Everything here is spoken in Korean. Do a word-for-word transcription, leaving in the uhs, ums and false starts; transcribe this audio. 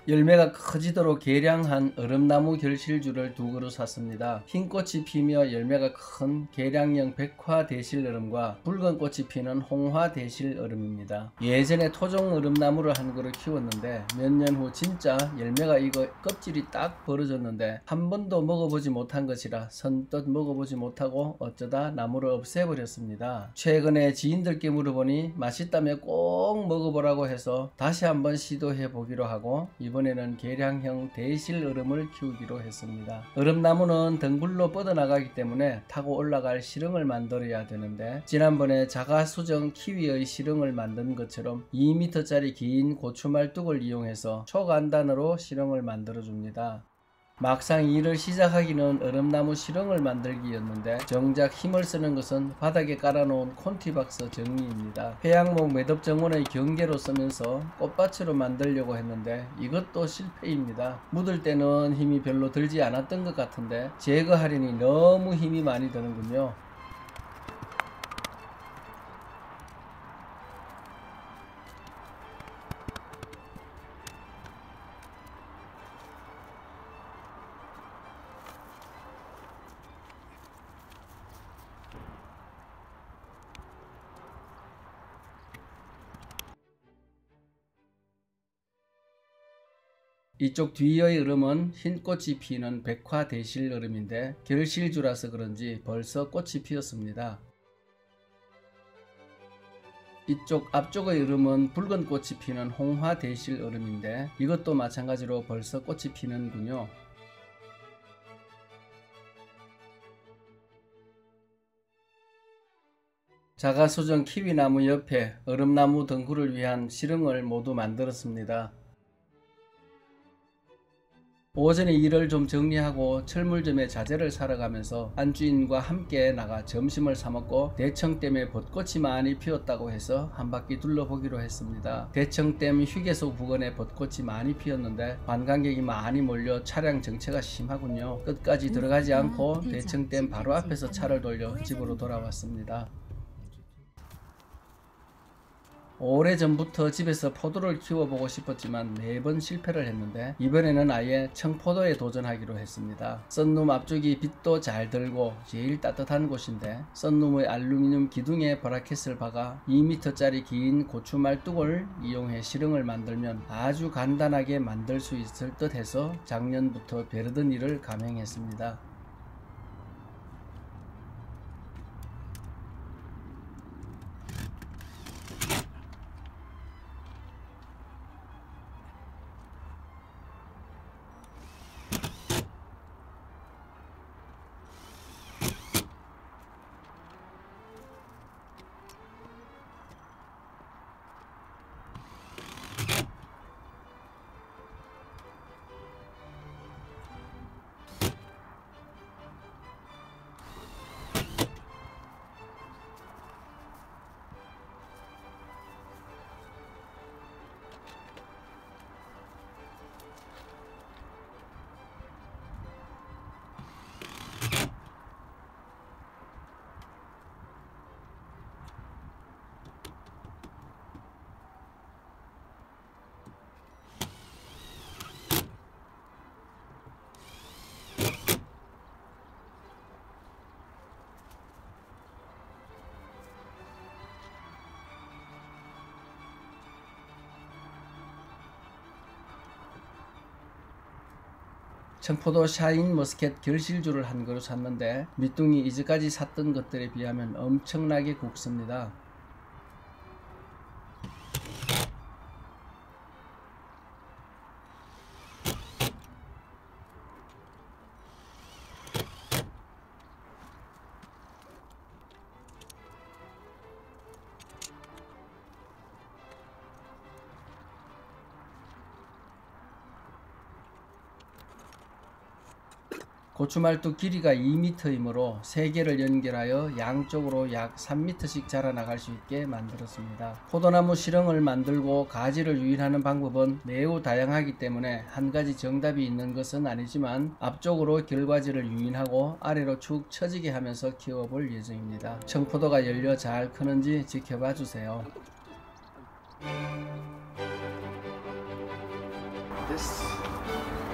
열매가 커지도록 계량한 얼음나무 결실주를 두 그루 샀습니다. 흰 꽃이 피며 열매가 큰 계량형 백화대실 얼음과 붉은 꽃이 피는 홍화대실 얼음입니다. 예전에 토종 얼음나무를 한 그루 키웠는데 몇 년 후 진짜 열매가 익어 껍질이 딱 벌어졌는데 한 번도 먹어보지 못한 것이라 선뜻 먹어보지 못하고 어쩌다 나무를 없애버렸습니다. 최근에 지인들께 물어보니 맛있다며 꼭 먹어보라고 해서 다시 한번 시도해 보기로 하고 이번에는 계량형 대실 얼음을 키우기로 했습니다. 얼음나무는 덩굴로 뻗어나가기 때문에 타고 올라갈 시렁을 만들어야 되는데 지난번에 자가수정 키위의 시렁을 만든 것처럼 이 미터짜리 긴 고추말뚝을 이용해서 초간단으로 시렁을 만들어 줍니다. 막상 일을 시작하기는 얼음나무 시렁을 만들기였는데 정작 힘을 쓰는 것은 바닥에 깔아놓은 콘티박스 정리입니다. 회양목 매듭 정원의 경계로 쓰면서 꽃밭으로 만들려고 했는데 이것도 실패입니다. 묻을 때는 힘이 별로 들지 않았던 것 같은데 제거하려니 너무 힘이 많이 드는군요. 이쪽 뒤의 얼음은 흰꽃이 피는 백화대실 얼음인데 결실주라서 그런지 벌써 꽃이 피었습니다. 이쪽 앞쪽의 얼음은 붉은 꽃이 피는 홍화대실 얼음인데 이것도 마찬가지로 벌써 꽃이 피는군요. 자가수정 키위나무 옆에 얼음나무 덩굴을 위한 시렁을 모두 만들었습니다. 오전에 일을 좀 정리하고 철물점에 자재를 사러 가면서 안주인과 함께 나가 점심을 사 먹고 대청댐에 벚꽃이 많이 피었다고 해서 한 바퀴 둘러보기로 했습니다. 대청댐 휴게소 부근에 벚꽃이 많이 피었는데 관광객이 많이 몰려 차량 정체가 심하군요. 끝까지 들어가지 않고 대청댐 바로 앞에서 차를 돌려 집으로 돌아왔습니다. 오래전부터 집에서 포도를 키워보고 싶었지만 매번 실패를 했는데 이번에는 아예 청포도에 도전하기로 했습니다. 썬룸 앞쪽이 빛도 잘 들고 제일 따뜻한 곳인데 썬룸의 알루미늄 기둥에 브라켓을 박아 이 미터짜리 긴 고추말뚝을 이용해 시렁을 만들면 아주 간단하게 만들 수 있을 듯 해서 작년부터 벼르던 일을 감행했습니다. 청포도 샤인 머스켓 결실주를 한 그루 샀는데 밑둥이 이제까지 샀던 것들에 비하면 엄청나게 굵습니다. 고추말뚝 길이가 이 미터이므로 세 개를 연결하여 양쪽으로 약 삼 미터씩 자라나갈 수 있게 만들었습니다. 포도나무 시렁을 만들고 가지를 유인하는 방법은 매우 다양하기 때문에 한 가지 정답이 있는 것은 아니지만 앞쪽으로 결과지를 유인하고 아래로 축 처지게 하면서 키워볼 예정입니다. 청포도가 열려 잘 크는지 지켜봐 주세요. this.